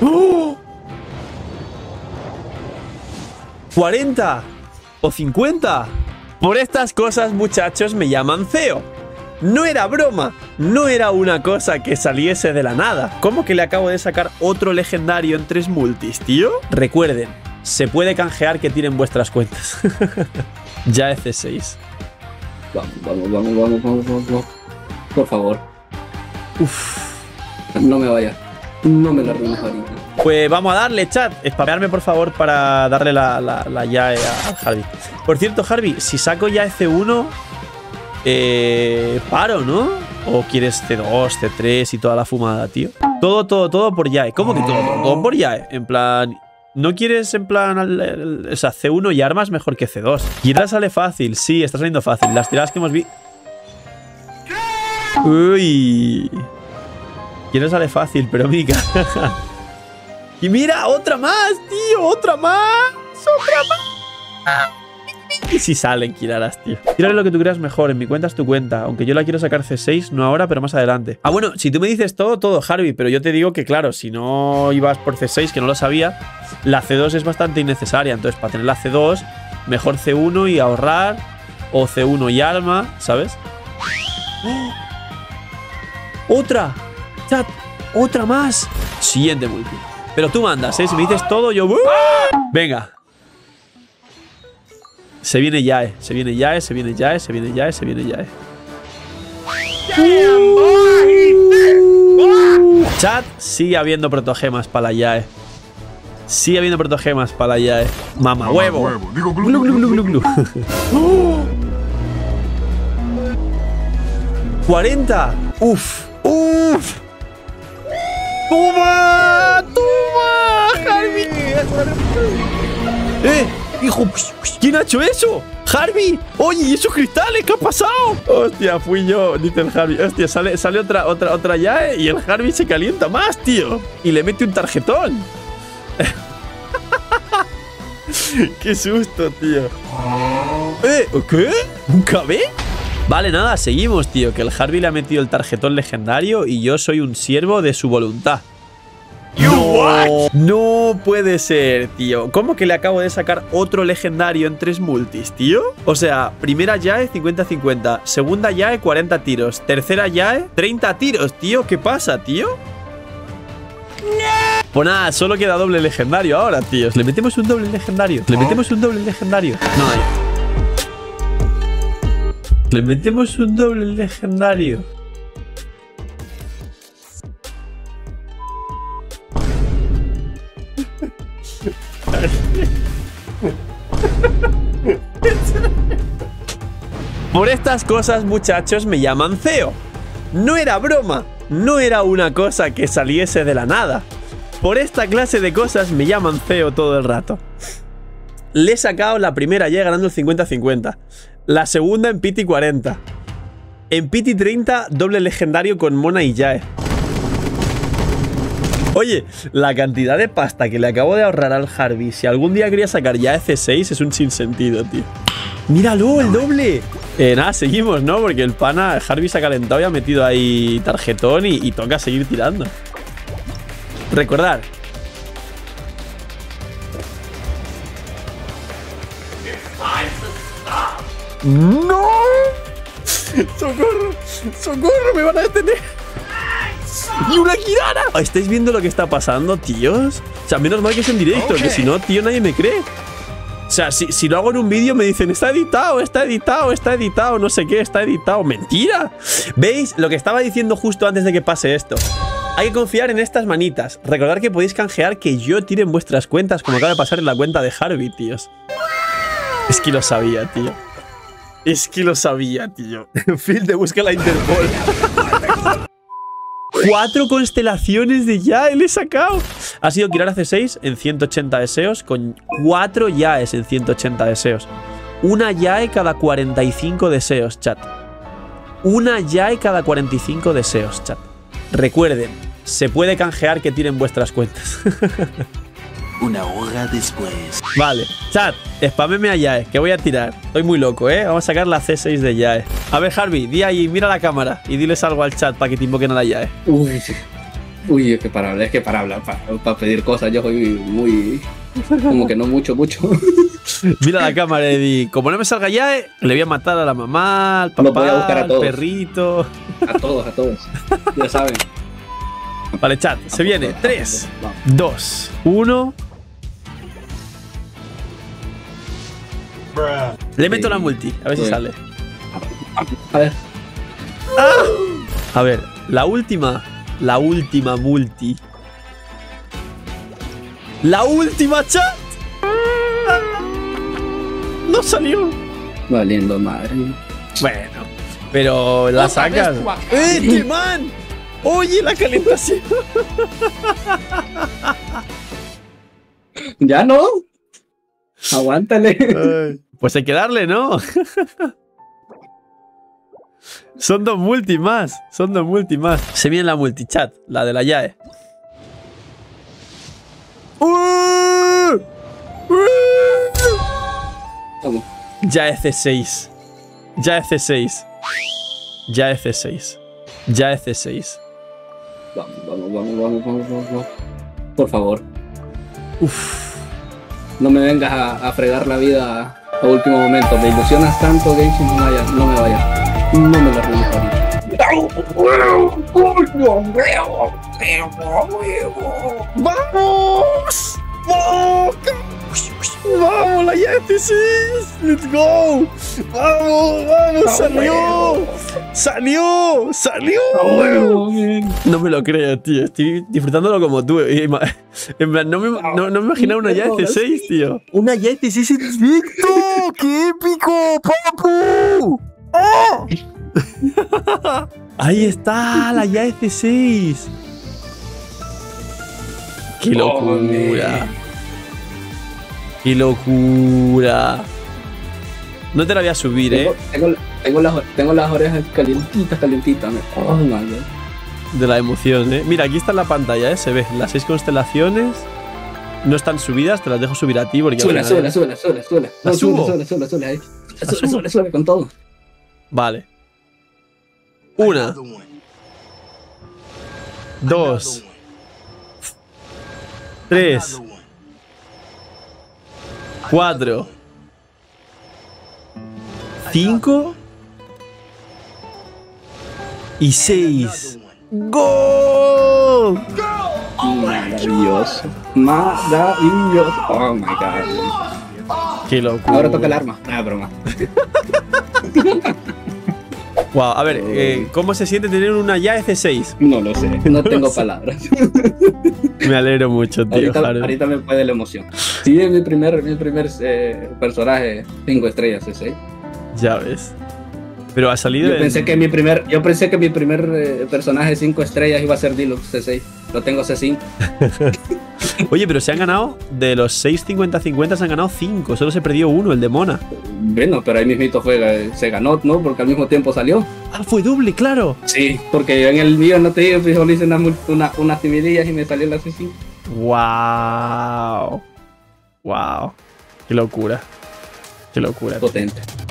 ¡Oh! ¿40 o 50? Por estas cosas, muchachos, me llaman CEO. No era broma, no era una cosa que saliese de la nada. ¿Cómo que le acabo de sacar otro legendario en 3 multis, tío? Recuerden, se puede canjear que tiren vuestras cuentas. Ya es C6. Vamos. Por favor. Uf. No me vaya. No me la arruines ahorita. Pues vamos a darle, chat. Spamearme, por favor, para darle la Yae a Harvey. Por cierto, Harvey, si saco ya C1, paro, ¿no? ¿O quieres C2, C3 y toda la fumada, tío? Todo por Yae. ¿Cómo que todo por Yae? En plan... ¿No quieres en plan... o sea, C1 y armas mejor que C2? Y ahora sale fácil. Sí, está saliendo fácil. Las tiradas que hemos visto... Uy... Quiero sale fácil, pero mica. Y mira, otra más, tío. Otra más. Y si salen Kiraras, tío. Tírale lo que tú creas mejor. En mi cuenta es tu cuenta. Aunque yo la quiero sacar C6, no ahora, pero más adelante. Ah, bueno, si tú me dices todo, Harvey. Pero yo te digo que, claro, si no ibas por C6, que no lo sabía, la C2 es bastante innecesaria. Entonces, para tener la C2, mejor C1 y ahorrar. O C1 y arma, ¿sabes? ¡Oh! ¡Otra! Chat, otra más. Siguiente multi. Pero tú mandas, ¿eh? Si me dices todo, yo... Venga. Se viene Yae. Se viene Yae. Chat, sigue habiendo protogemas para la Yae. Mamá huevo. Glu. 40. Uf. ¡Toma, Harvey! Hijo, ¿quién ha hecho eso? ¡Harvey! Oye, ¿y esos cristales? ¿Qué ha pasado? Hostia, fui yo, dice el Harvey. Hostia, sale otra Yae y el Harvey se calienta más, tío. Y le mete un tarjetón. ¡Qué susto, tío! ¿Qué? ¿Un KB? Vale, nada, seguimos, tío. Que el Harvey le ha metido el tarjetón legendario y yo soy un siervo de su voluntad. No puede ser, tío. ¿Cómo que le acabo de sacar otro legendario en 3 multis, tío? O sea, primera Yae 50-50, segunda Yae 40 tiros, tercera Yae 30 tiros, tío. ¿Qué pasa, tío? Pues nada, solo queda doble legendario ahora, tíos. ¿Le metemos un doble legendario? No hay. Le metemos un doble legendario. Por estas cosas, muchachos, me llaman CEO. No era broma, no era una cosa que saliese de la nada. Por esta clase de cosas me llaman CEO todo el rato. Le he sacado la primera ya ganando el 50-50. La segunda en Pity 40. En Pity 30, doble legendario con Mona y Yae. Oye, la cantidad de pasta que le acabo de ahorrar al Harvey, si algún día quería sacar ya F6, es un sinsentido, tío. ¡Míralo, el doble! Nada, seguimos, ¿no? Porque el pana, el Harvey se ha calentado y ha metido ahí tarjetón y toca seguir tirando. Recordar. ¡No! ¡Socorro! ¡Socorro! ¡Me van a detener! ¡Y una Kirara! ¿Estáis viendo lo que está pasando, tíos? O sea, menos mal que es en directo, que si no, tío, nadie me cree. O sea, si lo hago en un vídeo me dicen está editado, no sé qué, está editado. ¡Mentira! ¿Veis? Lo que estaba diciendo justo antes de que pase esto. Hay que confiar en estas manitas. Recordad que podéis canjear que yo tire en vuestras cuentas, como acaba de pasar en la cuenta de Harvey, tíos. Es que lo sabía, tío. Phil, te busca la Interpol. 4 constelaciones de Yae le he sacado. Ha sido Kirara C6 en 180 deseos con 4 Yaes en 180 deseos. Una Yae cada 45 deseos, chat. Recuerden, se puede canjear que tiren vuestras cuentas. Una hora después. Vale, chat, spameme a Yae, que voy a tirar. Estoy muy loco, ¿eh? Vamos a sacar la C6 de Yae. A ver, Harvey, di ahí, mira la cámara y diles algo al chat para que te invoquen a la Yae. Uy, Uy, es que para hablar, para pedir cosas, yo soy muy. Como que no mucho. Mira la cámara, Eddie. Como no me salga ya, le voy a matar a la mamá, al Los voy a buscar papá, a al todos. perrito. A todos. Ya saben. Vale, chat, se viene. 3, Vamos. 2, 1. Le meto la multi, a ver si Sí. sale. A ver. A ver, la última multi. ¡La última, chat! No salió. Valiendo madre. Bueno, pero la sacas. ¡Este man! Oye, la calentación. Ya no. Aguántale. Pues hay que darle, ¿no? Son dos multi más. Se viene la multichat, la de la Yae. Vamos. Yae C6. Yae C6. Yae C6. Yae C6. Vamos. Por favor. Uf. No me vengas a fregar la vida a último momento. Me ilusionas tanto, Genshin, no me vaya. No me la arruines ahorita. ¡Vamos! ¡Vamos, la Yetis! ¡Let's go! ¡Vamos! ¡Salió! No me lo creo, tío. Estoy disfrutándolo como tú. En plan, no me imaginaba una Yae 6, tío. ¡Una Yae 6 en directo! ¡Qué épico, papu! ¡Oh! Ahí está, la Yae 6. ¡Qué locura! ¡Qué locura! No te la voy a subir, Tengo las orejas calientitas. Oh my god. De la emoción, Mira, aquí está en la pantalla, Se ve. Las 6 constelaciones no están subidas, te las dejo subir a ti porque... Súbela. ¿La subo? Súbela ahí. Súbela con todo. Vale. 1, 2, 3, 4, 5 y 6. ¡Gol! Maravilloso. Oh my god. ¡Qué locura! Ahora toca el arma. Broma. Wow, a ver, ¿cómo se siente tener una Yae C6? No lo sé. No tengo palabras. Me alegro mucho, tío. Ahorita me puede la emoción. Sí, es mi primer personaje 5 estrellas C6. Ya ves. Pero ha salido. Yo pensé que mi primer personaje 5 estrellas iba a ser Deluxe C6. Lo tengo C5. Oye, pero se han ganado. De los 6.50-50 se han ganado 5. Solo se perdió uno, el de Mona. Bueno, pero ahí mismito se ganó, ¿no? Porque al mismo tiempo salió. Ah, fue doble, claro. Sí, porque yo en el mío no te digo, solo hice unas timidillas y me salió la C5. Wow. Wow. Qué locura. Qué locura. Potente.